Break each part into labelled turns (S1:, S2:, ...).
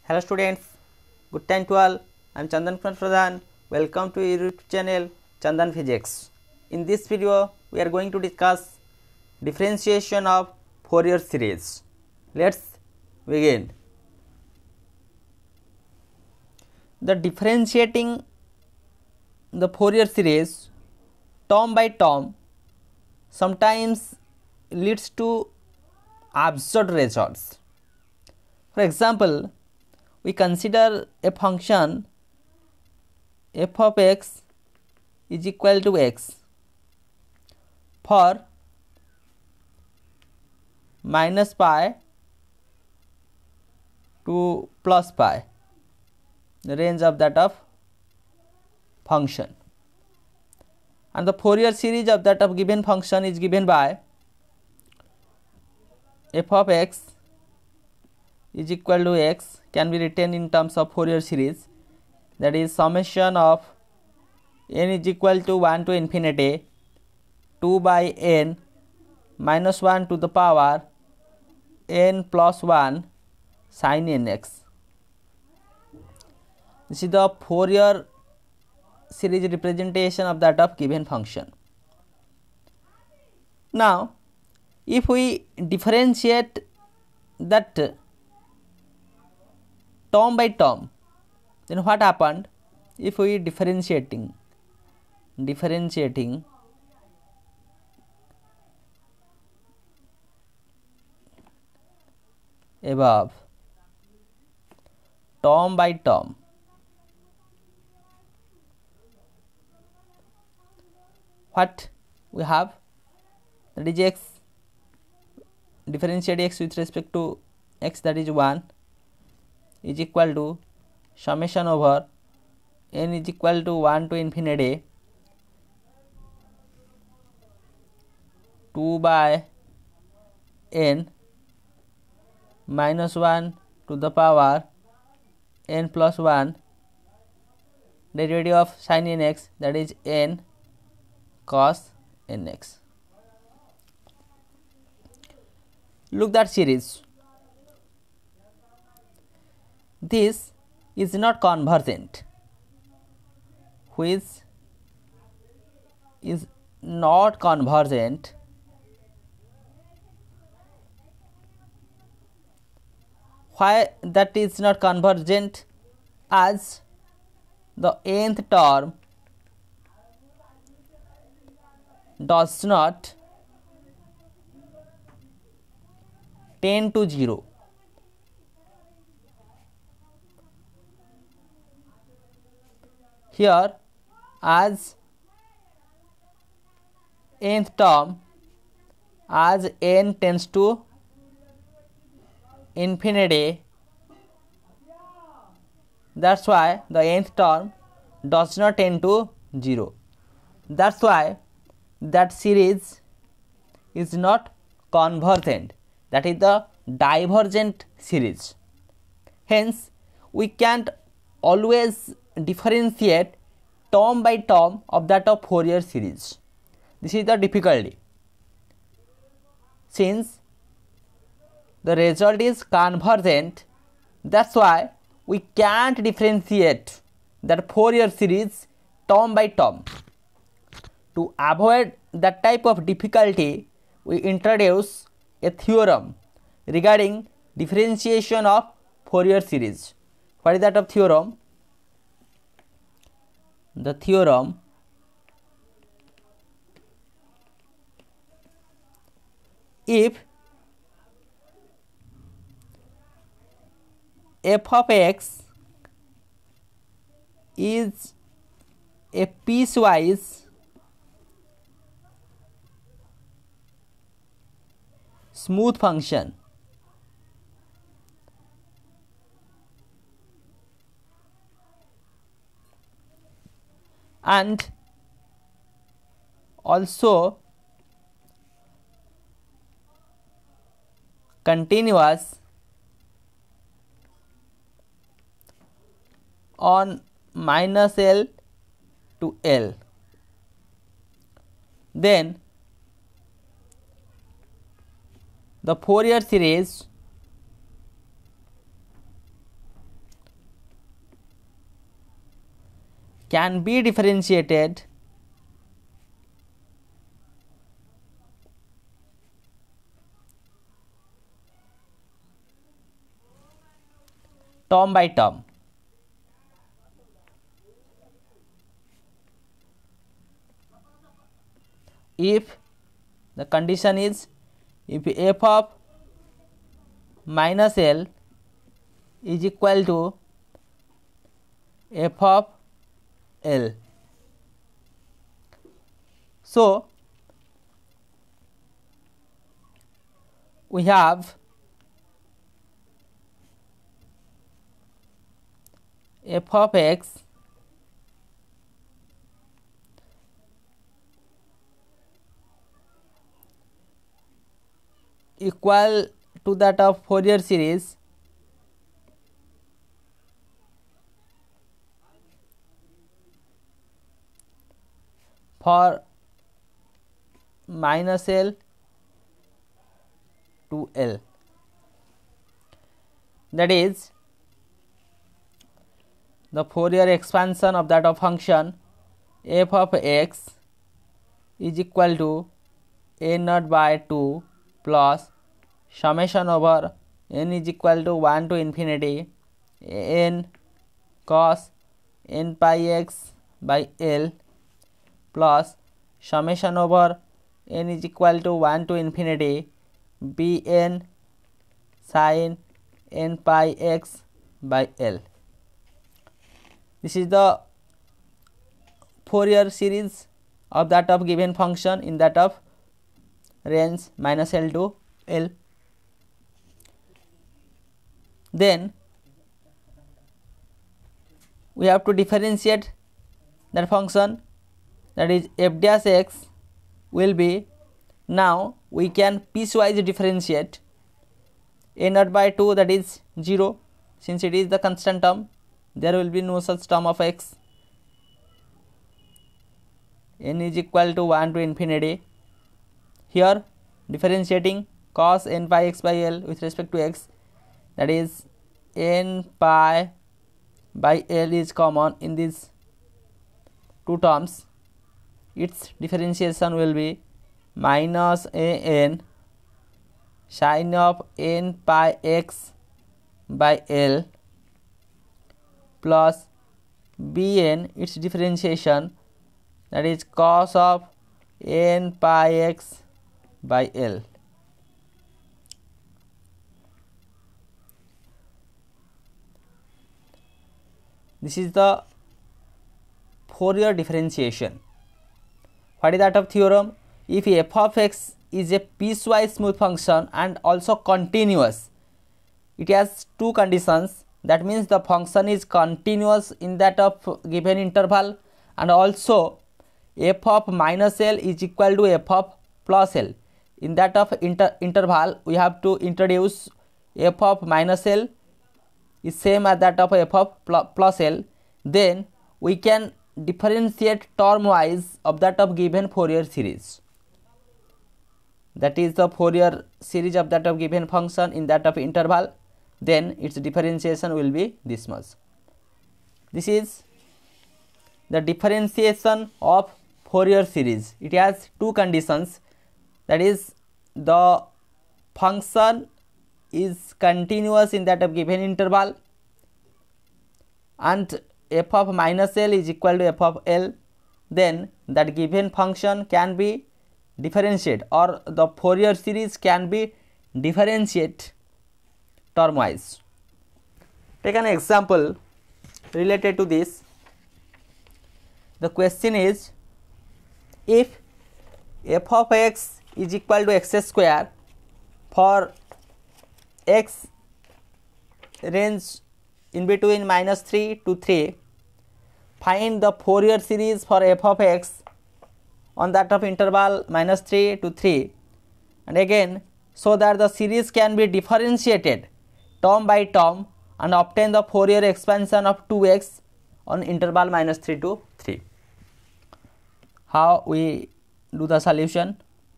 S1: Hello students, good time to all. I am Chandan Kumar Pradhan. Welcome to your YouTube channel Chandan Physics. In this video, we are going to discuss differentiation of Fourier series. Let's begin. The differentiating the Fourier series term by term sometimes leads to absurd results. For example, we consider a function f of x is equal to x for minus pi to plus pi, the range of that of function, and the Fourier series of that of given function is given by f of x is equal to x can be written in terms of Fourier series, that is summation of n is equal to 1 to infinity 2 by n minus 1 to the power n plus 1 sin nx. This is the Fourier series representation of that of given function. Now, if we differentiate that term by term, then what happened? If we differentiating above term by term, what we have, that is x, differentiate x with respect to x, that is 1, is equal to summation over n is equal to 1 to infinity 2 by n minus 1 to the power n plus 1 derivative of sin nx, that is n cos nx. Look that series. This is not convergent, which is not convergent. Why that is not convergent? As the nth term does not tend to 0. Here, as nth term, as n tends to infinity, that's why the nth term does not tend to 0. That's why that series is not convergent, that is the divergent series. Hence, we can't always differentiate term by term of that of Fourier series. This is the difficulty. Since the result is convergent, that's why we can't differentiate that Fourier series term by term. To avoid that type of difficulty, we introduce a theorem regarding differentiation of Fourier series. What is that of theorem? The theorem if f of x is a piecewise smooth function and also continuous on minus L to L, then the Fourier series can be differentiated term by term. If the condition is if f of minus L is equal to f of L. So, we have f of x equal to that of Fourier series for minus L to L, that is the Fourier expansion of that of function f of x is equal to a naught by 2 plus summation over n is equal to 1 to infinity n cos n pi x by L plus summation over n is equal to 1 to infinity bn sin n pi x by L. This is the Fourier series of that of given function in that of range minus L to L. Then we have to differentiate that function, that is f dash x will be, now we can piecewise differentiate a naught by 2, that is 0, since it is the constant term, there will be no such term of x. N is equal to 1 to infinity. Here differentiating cos n pi x by L with respect to x, that is n pi by L is common in these two terms. Its differentiation will be minus a n sin of n pi x by L plus bn, its differentiation, that is cos of n pi x by L. This is the Fourier differentiation. What is that of theorem? If f of x is a piecewise smooth function and also continuous, it has two conditions. That means the function is continuous in that of given interval, and also f of minus L is equal to f of plus L. In that of interval, we have to introduce f of minus L is same as that of f of plus L. Then we can differentiate term wise of that of given Fourier series. That is the Fourier series of that of given function in that of interval. Then its differentiation will be this much. This is the differentiation of Fourier series. It has two conditions, that is the function is continuous in that of given interval and f of minus L is equal to f of L. Then that given function can be differentiated, or the Fourier series can be differentiated term wise. Take an example related to this. The question is, if f of x is equal to x square for x range in between minus 3 to 3, find the Fourier series for f of x on that of interval minus 3 to 3, and again so that the series can be differentiated term by term and obtain the Fourier expansion of 2x on interval minus 3 to 3. How we do the solution?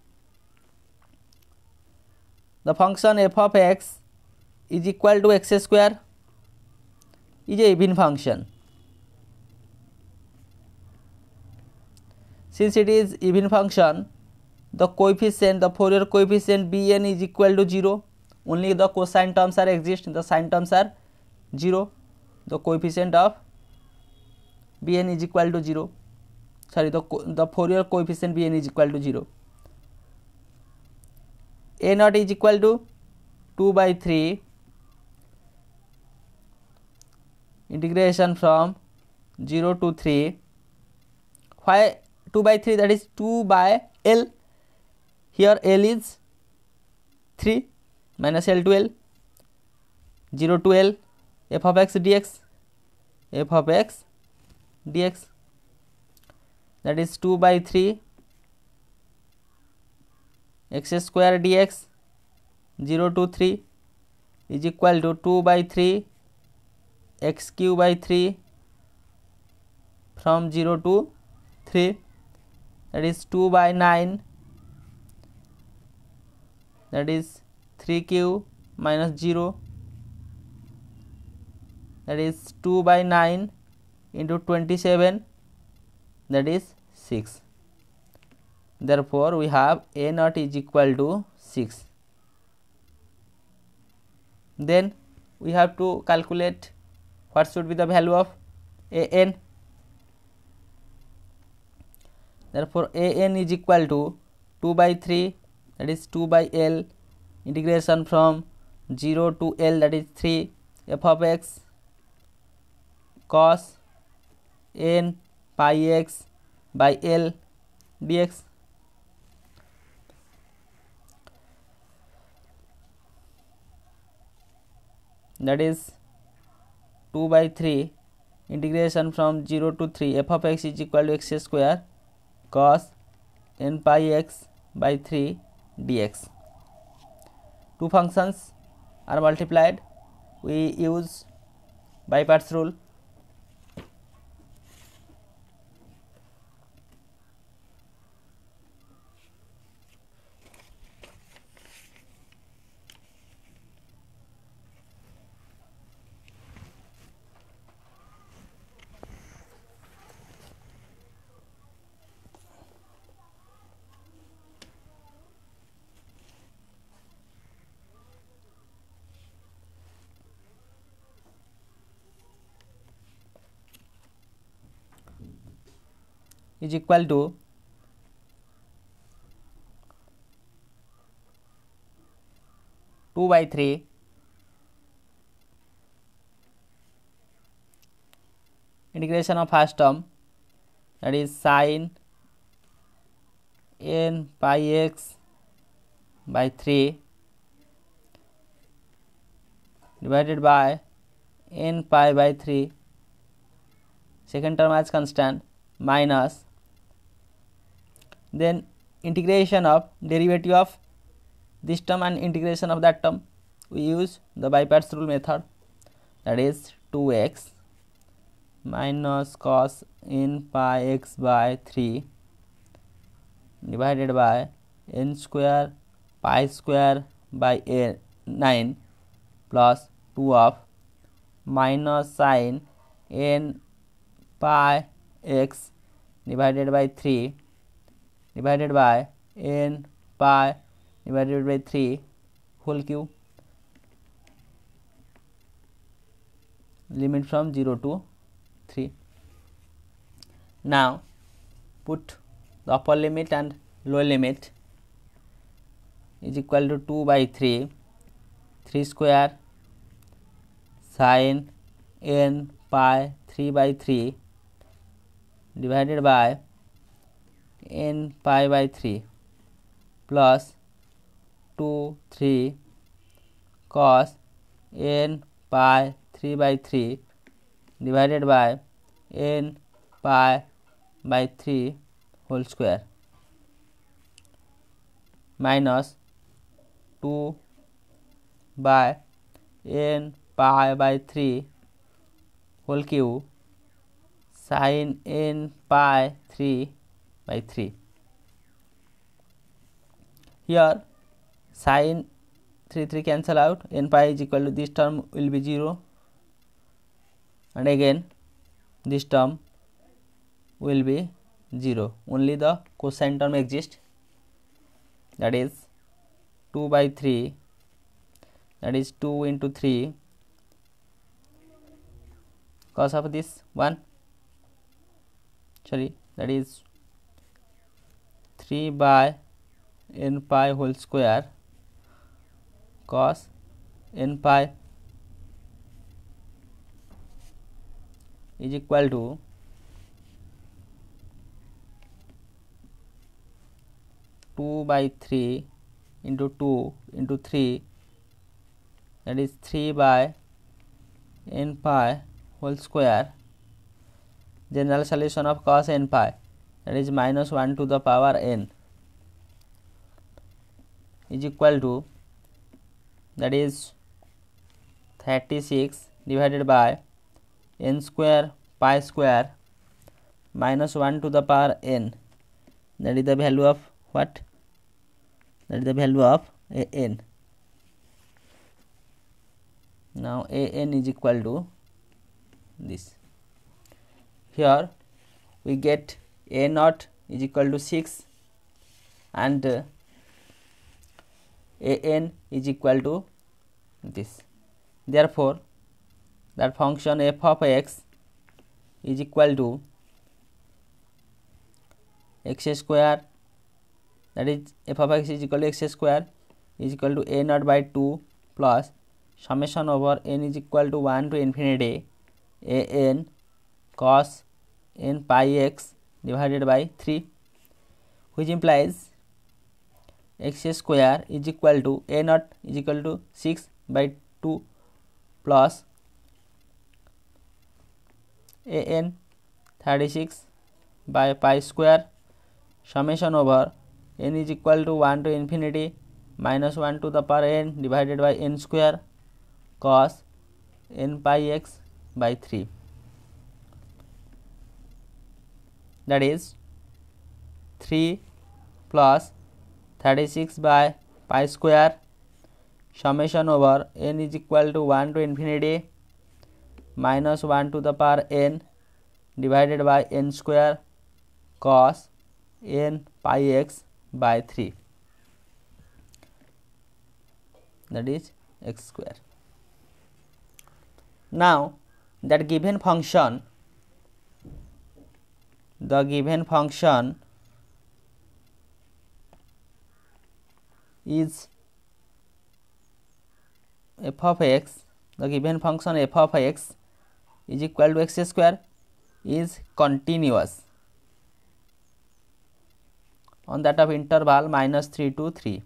S1: The function f of x is equal to x square is a even function. since it is even function, the coefficient, the Fourier coefficient Bn is equal to 0. Only the cosine terms are exist, the sine terms are 0. The coefficient of Bn is equal to 0. Sorry, the Fourier coefficient Bn is equal to 0. A naught is equal to 2 by 3 integration from 0 to 3. Why 2 by 3? That is 2 by L. Here L is 3 minus L to L, 0 to L, f of x dx, f of x dx, that is 2 by 3 x square dx 0 to 3 is equal to 2 by 3 x cube by 3 from 0 to 3, that is 2 by 9, that is 3 cube minus 0, that is 2 by 9 into 27, that is 6. Therefore, we have A naught is equal to 6. Then we have to calculate what should be the value of An. Therefore, An is equal to 2 by 3, that is 2 by L, integration from 0 to L, that is 3, f of x cos n pi x by L dx. That is 2 by 3 integration from 0 to 3, f of x is equal to x square cos n pi x by 3 dx. Two functions are multiplied. We use by parts rule. Is equal to two by 3 integration of first term, that is sin n pi x by 3 divided by n pi by 3, second term as constant, minus then integration of derivative of this term and integration of that term. We use the by parts rule method, that is 2x minus cos n pi x by 3 divided by n square pi square by 9 plus 2 of minus sin n pi x divided by 3 divided by n pi divided by 3 whole cube, limit from 0 to 3. Now put the upper limit and lower limit is equal to 2 by 3 square sin n pi 3 by 3 divided by n pi by 3 plus 2 3 cos n pi 3 by 3 divided by n pi by 3 whole square minus 2 by n pi by 3 whole cube sin n pi 3 by 3. Here sin 3 cancel out, n pi is equal to this term will be 0, and again this term will be 0, only the cosine term exists, that is 2 by 3, that is 2 into 3 cos of this 1, sorry, that is 3 by n pi whole square cos n pi is equal to 2 by 3 into 2 into 3, that is 3 by n pi whole square. General solution of cos n pi, that is minus 1 to the power n, is equal to, that is 36 divided by n square pi square minus 1 to the power n, that is the value of what? That is the value of an. Now an is equal to this. Here we get a naught is equal to 6 and an is equal to this. Therefore, that function f of x is equal to x square, that is f of x is equal to x square is equal to a naught by 2 plus summation over n is equal to 1 to infinity a n cos n pi x divided by 3, which implies x square is equal to a naught is equal to 6 by 2 plus a n 36 by pi square summation over n is equal to 1 to infinity minus 1 to the power n divided by n square cos n pi x by 3, that is 3 plus 36 by pi square summation over n is equal to 1 to infinity minus 1 to the power n divided by n square cos n pi x by 3, that is x square. Now that given function, the given function is f of x, the given function f of x is equal to x square is continuous on that of interval minus 3 to 3,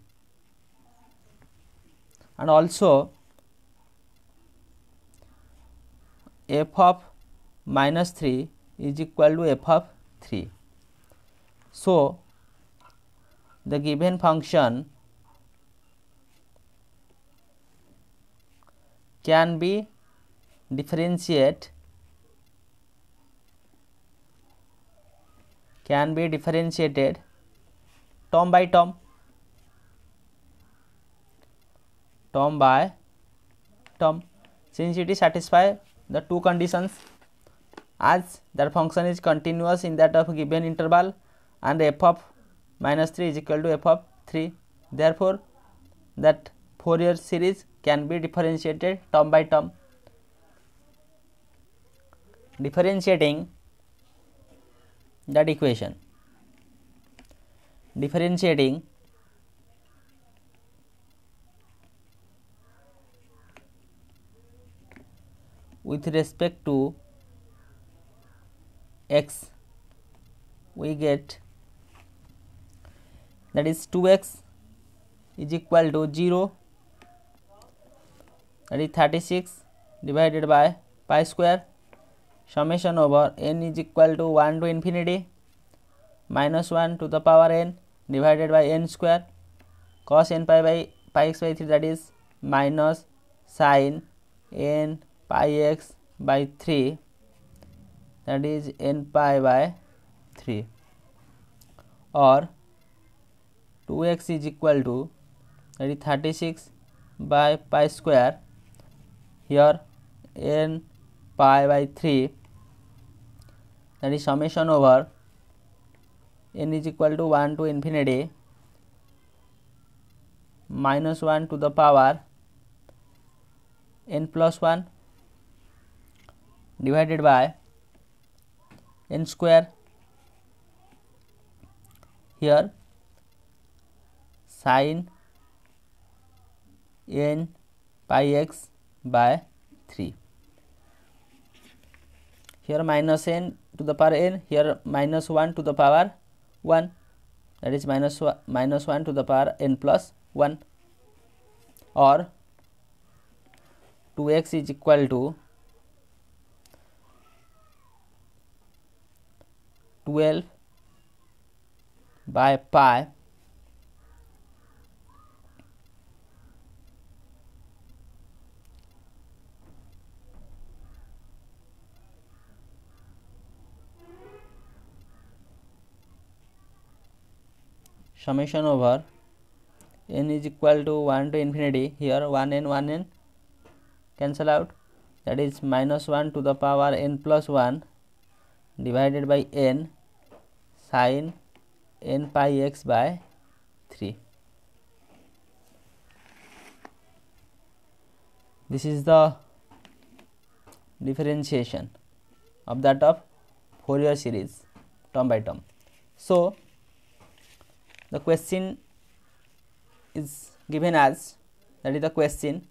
S1: and also f of minus 3 is equal to f of 3. So the given function can be differentiated term by term, since it is satisfy the two conditions, as that function is continuous in that of given interval and f of minus 3 is equal to f of 3. Therefore, that Fourier series can be differentiated term by term. Differentiating that equation, differentiating with respect to x, we get, that is 2x is equal to 0, that is 36 divided by pi square summation over n is equal to 1 to infinity minus 1 to the power n divided by n square cos n pi by pi x by 3, that is minus sin n pi x by 3, that is n pi by 3, or 2x is equal to, that is 36 by pi square, here n pi by 3, that is summation over n is equal to 1 to infinity minus 1 to the power n plus 1 divided by n square. Here sin n pi x by 3. Here minus n to the power n, here minus 1 to the power 1, that is minus 1 to the power n plus 1, or 2x is equal to 12 by pi summation over n is equal to 1 to infinity, here 1 n cancel out, that is minus 1 to the power n plus 1 divided by n sin n pi x by 3. This is the differentiation of that of Fourier series term by term. So the question is given as, that is the question,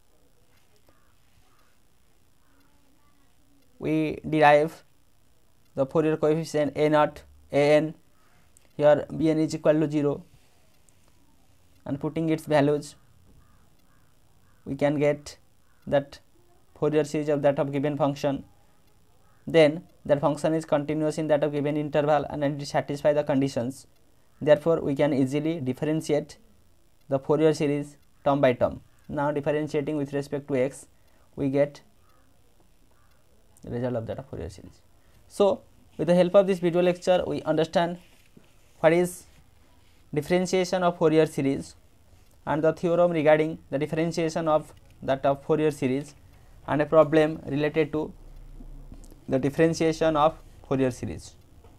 S1: we derive the Fourier coefficient a naught a n, here bn is equal to 0, and putting its values we can get that Fourier series of that of given function. Then that function is continuous in that of given interval and it satisfies the conditions. Therefore we can easily differentiate the Fourier series term by term. Now differentiating with respect to x, we get the result of that of Fourier series. So with the help of this video lecture, we understand what is differentiation of Fourier series and the theorem regarding the differentiation of that of Fourier series, and a problem related to the differentiation of Fourier series.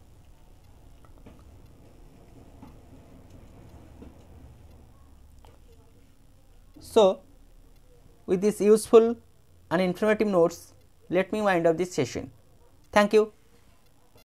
S1: So with this useful and informative notes, let me wind up this session. Thank you.